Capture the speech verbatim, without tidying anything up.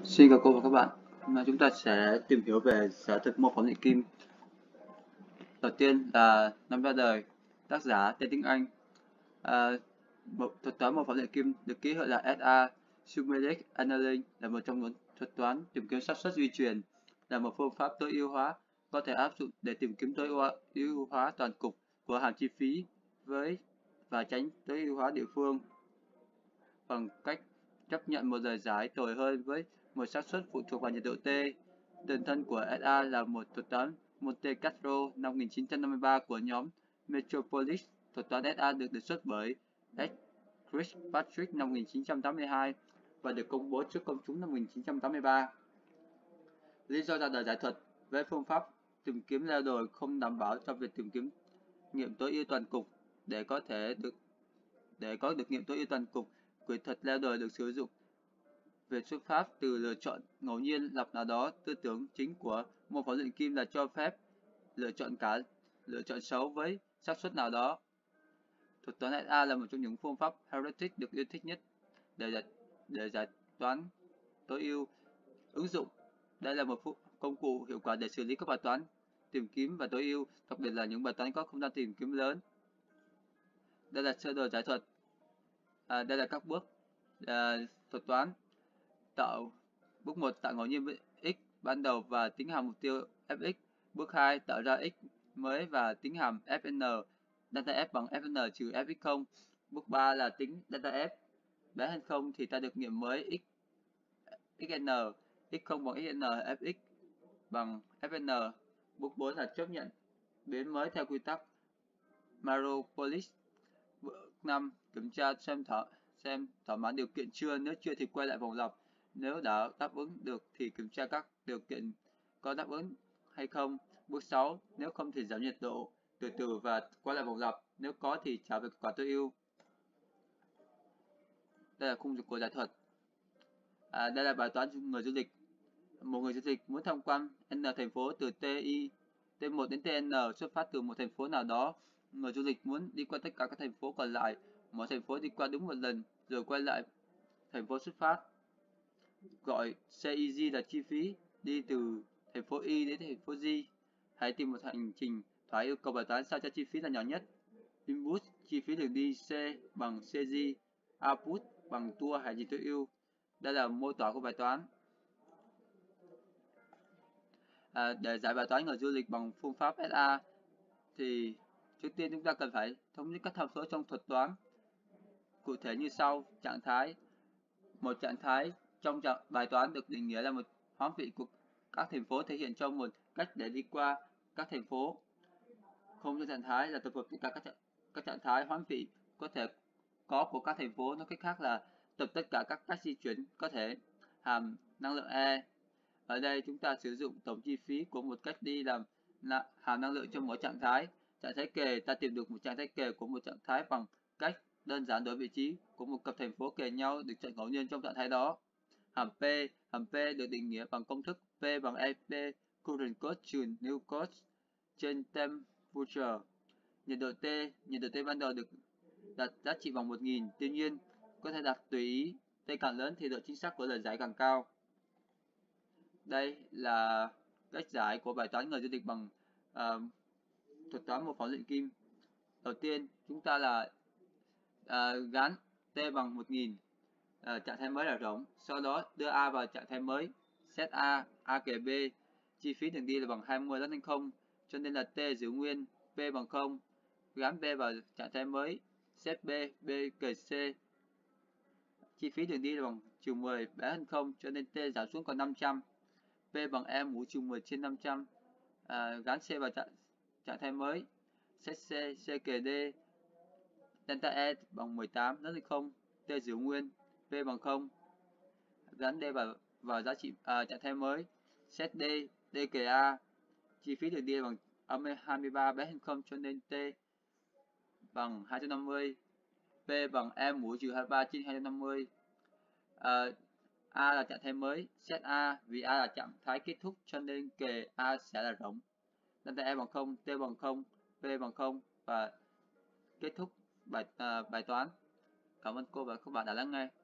Xin chào cô và các bạn. Hôm nay chúng ta sẽ tìm hiểu về giả thực mô phỏng điện kim. Đầu tiên là năm ra đời, tác giả tên tiếng Anh. À, một thuật toán mô phỏng điện kim được ký hiệu là ét a. Sumeric Annealing là một trong những thuật toán tìm kiếm xác suất di truyền, là một phương pháp tối ưu hóa có thể áp dụng để tìm kiếm tối ưu hóa toàn cục của hàm chi phí với và tránh tối ưu hóa địa phương bằng cách chấp nhận một lời giải tồi hơn với một xác suất phụ thuộc vào nhiệt độ T. Tiền thân của ét a là một thuật toán Monte Carlo năm một nghìn chín trăm năm mươi ba của nhóm Metropolis. Thuật toán ét a được đề xuất bởi S. Kirkpatrick năm một nghìn chín trăm tám mươi hai và được công bố trước công chúng năm một nghìn chín trăm tám mươi ba. Lý do ra đời giải thuật với phương pháp tìm kiếm leo đồi không đảm bảo cho việc tìm kiếm nghiệm tối ưu toàn cục. Để có thể được để có được nghiệm tối ưu toàn cục, quy thuật leo đồi được sử dụng. Việc xuất phát từ lựa chọn ngẫu nhiên lập nào đó, tư tưởng chính của mô phỏng điện kim là cho phép lựa chọn cả lựa chọn xấu với xác suất nào đó. Thuật toán ét a là một trong những phương pháp heuristic được yêu thích nhất để giải, để giải toán tối ưu ứng dụng. Đây là một công cụ hiệu quả để xử lý các bài toán tìm kiếm và tối ưu, đặc biệt là những bài toán có không gian tìm kiếm lớn. Đây là sơ đồ giải thuật. À, đây là các bước à, thuật toán. Tạo bước một, tạo ngẫu nhiên với x ban đầu và tính hàm mục tiêu fx. Bước hai, tạo ra x mới và tính hàm fn. Delta f bằng fn trừ fx không. Bước ba là tính delta f bé hơn không thì ta được nghiệm mới x xn. X không bằng xn, fx bằng fn. Bước bốn là chấp nhận biến mới theo quy tắc Metropolis. Bước năm, kiểm tra xem thỏa xem thỏa mãn điều kiện chưa, nếu chưa thì quay lại vòng lặp. Nếu đã đáp ứng được thì kiểm tra các điều kiện có đáp ứng hay không. Bước sáu, nếu không thì giảm nhiệt độ từ từ và quay lại vòng lặp. Nếu có thì trả về kết quả tối ưu. Đây là khung của giải thuật. À, đây là bài toán người du lịch. Một người du lịch muốn tham quan N thành phố từ TI, T một đến Tn, xuất phát từ một thành phố nào đó. Người du lịch muốn đi qua tất cả các thành phố còn lại, mỗi thành phố đi qua đúng một lần rồi quay lại thành phố xuất phát. Gọi xê i giê là chi phí đi từ thành phố Y đến thành phố G. Hãy tìm một hành trình thoái yêu cầu bài toán sao cho chi phí là nhỏ nhất. Input chi phí đường đi C bằng cg, output bằng tua hành trình tối ưu. Đây là mô tả của bài toán. À, để giải bài toán người du lịch bằng phương pháp ét a thì trước tiên chúng ta cần phải thống nhất các tham số trong thuật toán. Cụ thể như sau: trạng thái. Một trạng thái trong trạng bài toán được định nghĩa là một hoán vị của các thành phố thể hiện trong một cách để đi qua các thành phố. Không cho trạng thái là tập hợp tất cả các, các trạng thái hoán vị có thể có của các thành phố. Nói cách khác là tập tất cả các cách di chuyển có thể. Hàm năng lượng E. Ở đây chúng ta sử dụng tổng chi phí của một cách đi làm hàm năng lượng cho mỗi trạng thái. Trạng thái kề, ta tìm được một trạng thái kề của một trạng thái bằng cách đơn giản đổi vị trí của một cặp thành phố kề nhau được chọn ngẫu nhiên trong trạng thái đó. Hàm P, hàm P được định nghĩa bằng công thức P bằng e pê current cost trừ new cost trên temperature. Nhiệt độ T, nhiệt độ T ban đầu được đặt giá trị bằng một nghìn, tuy nhiên có thể đặt tùy ý. T càng lớn thì độ chính xác của lời giải càng cao. Đây là cách giải của bài toán người du lịch bằng uh, thuật toán mô phỏng điện kim. Đầu tiên chúng ta là uh, gắn T bằng một nghìn, uh, trạng thái mới là rỗng. Sau đó đưa A vào trạng thái mới, set A, A kề B. Chi phí đường đi là bằng hai mươi lớn hơn không, cho nên là T giữ nguyên, P bằng không. Gắn B vào trạng thái mới, set B, B kề C. Chi phí đường đi là bằng trừ mười bé hơn không, cho nên T giảm xuống còn năm trăm. P bằng E mũ trừ mười trên năm trăm. À, gắn C vào trạng, trạng thái mới, set C, C kề D. Delta E bằng mười tám lớn hơn không, T giữ nguyên, P bằng không. Gắn D vào, vào giá trị à, trạng thái mới, set D, D kề A. Chi phí đường đi bằng âm hai mươi ba bé hơn không, cho nên T bằng hai trăm năm mươi. P bằng E mũ trừ hai mươi ba trên hai trăm năm mươi. À, A là trạng thái mới, set A, vì A là trạng thái kết thúc cho nên kề A sẽ là rỗng. Delta E bằng không, T bằng không, P bằng không và kết thúc bài, à, bài toán. Cảm ơn cô và các bạn đã lắng nghe.